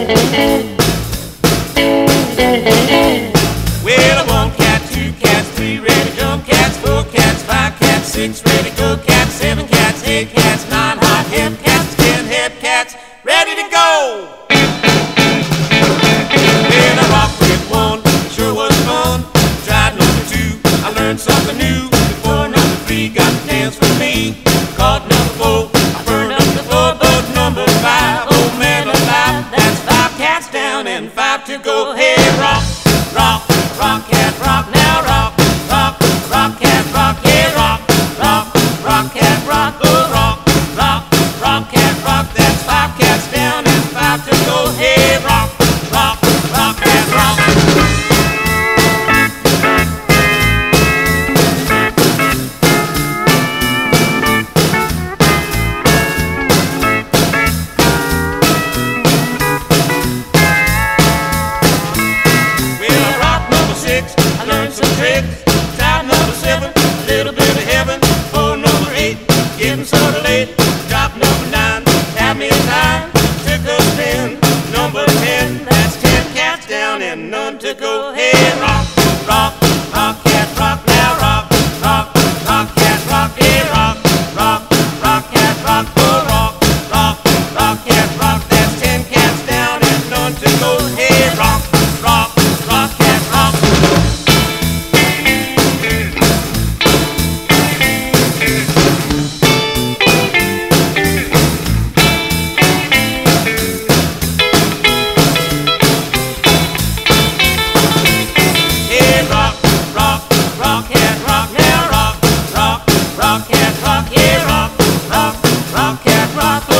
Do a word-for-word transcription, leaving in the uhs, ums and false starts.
Well, one cat, two cats, three ready to jump cats, four cats, five cats, six ready to go cats, seven cats, eight cats, nine hot hip cats, ten hip cats, ready to go. Then I rocked with one, sure was fun. Tried number two, I learned something new. Before number three got to dance with me. Caught number four, I burned up the floor. But number five, oh man alive, that's five cats down and five to go. Hey, rock, rock, rock cat, rock now, rock, rock, rock cat, rock, yeah, rock, rock, rock cat, rock, oh rock, rock, rock cat, rock, that's five cats down and five to go. Hey, rock, rock, rock cat, rock. I learned some tricks. Tried number seven, a little bit of heaven. For number eight, getting sort of late. Dropped number nine, had me a time. Took a spin. Number ten, that's ten cats down and none to go. Hey, rock, rock, rock cat, rock now, rock, rock, rock cat, rock. Hey, rock, rock, rock cat, rock. Oh, rock, rock, rock cat, rock. That's ten cats down and none to go. Hey, rock, rock, rock cat, rock. Rock cat, rock now, rock, rock, rock cat, rock, yeah, rock, rock, rock cat, rock.